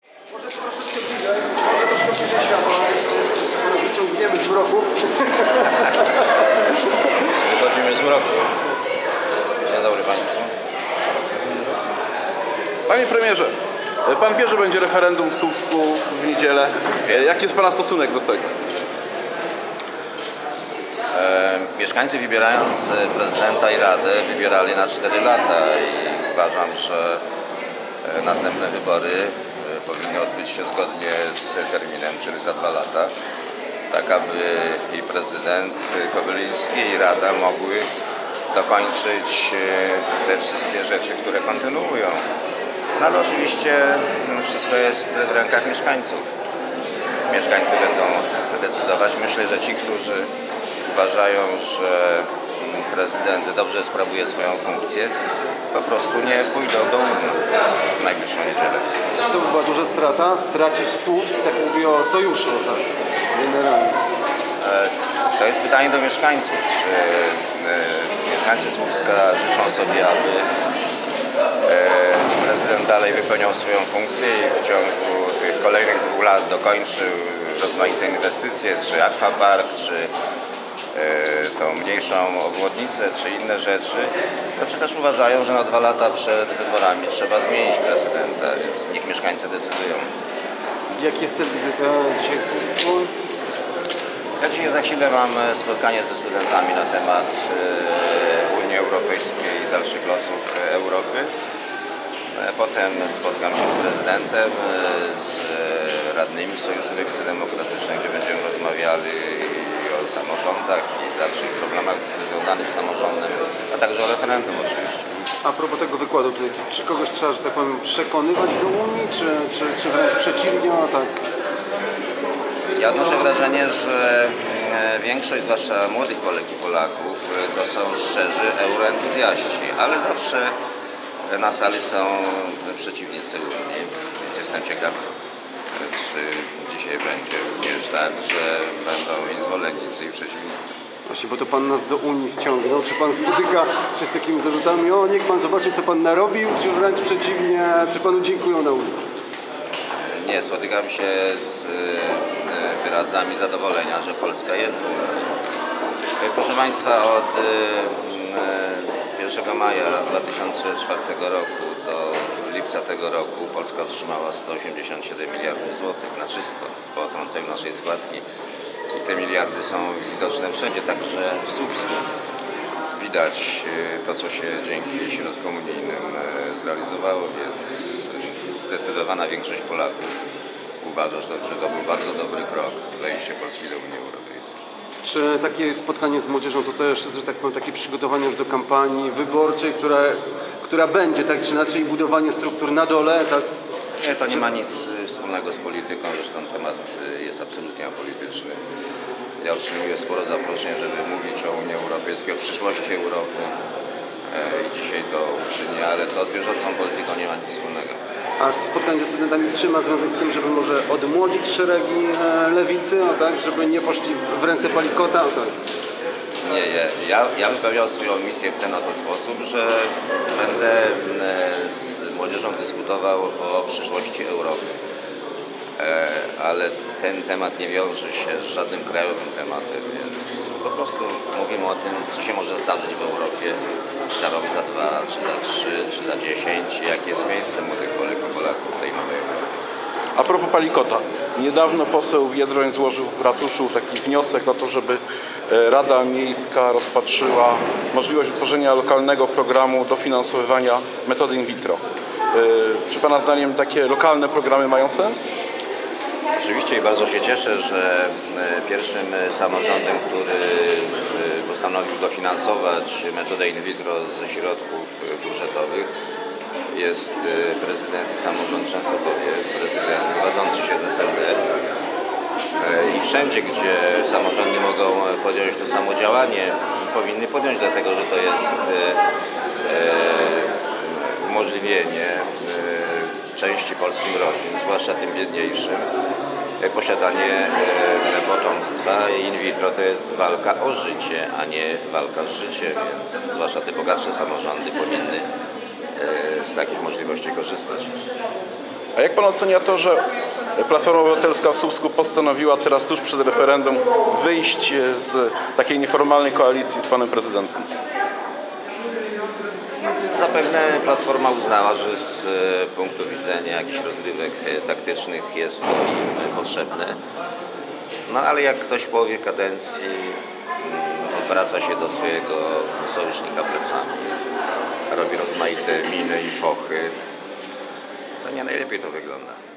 Może troszeczkę bliżej, może troszkę bliżej światła, jeszcze wyciągniemy z mroku. Wychodzimy z mroku. Dzień dobry Państwu. Panie premierze, pan wie, że będzie referendum w Słupsku w niedzielę. Jaki jest pana stosunek do tego? Mieszkańcy, wybierając prezydenta i radę, wybierali na 4 lata i uważam, że następne wybory powinny odbyć się zgodnie z terminem, czyli za 2 lata, tak aby i prezydent Kobyliński i rada mogły dokończyć te wszystkie rzeczy, które kontynuują. No ale oczywiście wszystko jest w rękach mieszkańców. Mieszkańcy będą decydować. Myślę, że ci, którzy uważają, że prezydent dobrze sprawuje swoją funkcję, po prostu nie pójdą do urny w najbliższą niedzielę. To była duża strata, stracić Słupsk, tak mówi o sojuszu, tak, generalnie. To jest pytanie do mieszkańców, czy mieszkańcy Słupska życzą sobie, aby prezydent dalej wypełniał swoją funkcję i w ciągu tych kolejnych 2 lat dokończył rozmaite inwestycje, czy akwapark, czy tą mniejszą obwodnicę, czy inne rzeczy, czy też uważają, że na 2 lata przed wyborami trzeba zmienić prezydenta, więc niech mieszkańcy decydują. Jaki jest cel wizyty dzisiaj w Słupsku? Ja dzisiaj za chwilę mam spotkanie ze studentami na temat Unii Europejskiej i dalszych losów Europy. Potem spotkam się z prezydentem, z radnymi Sojuszu Lewicy Demokratycznej, gdzie będziemy rozmawiali o samorządach i dalszych problemach związanych z samorządem, a także o referendum oczywiście. A propos tego wykładu tutaj, czy kogoś trzeba, że tak powiem, przekonywać do Unii, czy wręcz przeciwnie, a tak? Ja odnoszę wrażenie, że większość, zwłaszcza młodych Polek i Polaków, to są szczerzy euroentuzjaści, ale zawsze na sali są przeciwnicy Unii, więc jestem ciekaw, czy dzisiaj będzie również tak, że będą i zwolennicy, i przeciwnicy. Właśnie, bo to pan nas do Unii wciągnął. Czy pan spotyka się z takimi zarzutami, o niech pan zobaczy, co pan narobił, czy wręcz przeciwnie, czy panu dziękują na ulicy? Nie, spotykam się z wyrazami zadowolenia, że Polska jest w Unii. Proszę Państwa, od 1 maja 2004 roku do lipca tego roku Polska otrzymała 187 miliardów złotych na czysto po odtrąceniu naszej składki. I te miliardy są widoczne wszędzie, także w Słupsku. Widać to, co się dzięki środkom unijnym zrealizowało, więc zdecydowana większość Polaków uważa, że to był bardzo dobry krok wejście Polski do Unii Europejskiej. Czy takie spotkanie z młodzieżą to też, że tak powiem, takie przygotowanie już do kampanii wyborczej, która będzie tak czy inaczej, budowanie struktur na dole, tak? Nie, to nie ma nic wspólnego z polityką, zresztą temat jest absolutnie apolityczny. Ja otrzymuję sporo zaproszeń, żeby mówić o Unii Europejskiej, o przyszłości Europy i dzisiaj to uczynię, ale to z bieżącą polityką nie ma nic wspólnego. A spotkanie ze studentami czy ma związek z tym, żeby może odmłodzić szeregi lewicy, no tak, żeby nie poszli w ręce Palikota? No tak. Nie, ja wypełniał swoją misję w ten oto sposób, że będę z młodzieżą dyskutował o przyszłości Europy. Ale ten temat nie wiąże się z żadnym krajowym tematem, więc po prostu mówimy o tym, co się może zdarzyć w Europie za rok, za 2, czy za 3, czy za 10, jakie jest miejsce młodych Polek i Polaków w tej nowej Europie. A propos Palikota. Niedawno poseł Biedroń złożył w ratuszu taki wniosek o to, żeby Rada Miejska rozpatrzyła możliwość utworzenia lokalnego programu dofinansowywania metody in vitro. Czy Pana zdaniem takie lokalne programy mają sens? Oczywiście i bardzo się cieszę, że pierwszym samorządem, który postanowił dofinansować metodę in vitro ze środków budżetowych, jest prezydent i samorząd Częstochowie, prezydent wywodzący się z SLD. I wszędzie, gdzie samorządy mogą podjąć to samo działanie, powinny podjąć, dlatego że to jest umożliwienie części polskich rodzin, zwłaszcza tym biedniejszym, posiadanie potomstwa. In vitro to jest walka o życie, a nie walka z życiem, więc zwłaszcza te bogatsze samorządy powinny z takich możliwości korzystać. A jak pan ocenia to, że Platforma Obywatelska w Słupsku postanowiła teraz tuż przed referendum wyjść z takiej nieformalnej koalicji z panem prezydentem? Zapewne Platforma uznała, że z punktu widzenia jakichś rozgrywek taktycznych jest to im potrzebne. No ale jak ktoś w połowie kadencji odwraca się do swojego sojusznika plecami, robi rozmaite miny i fochy, to nie najlepiej to wygląda.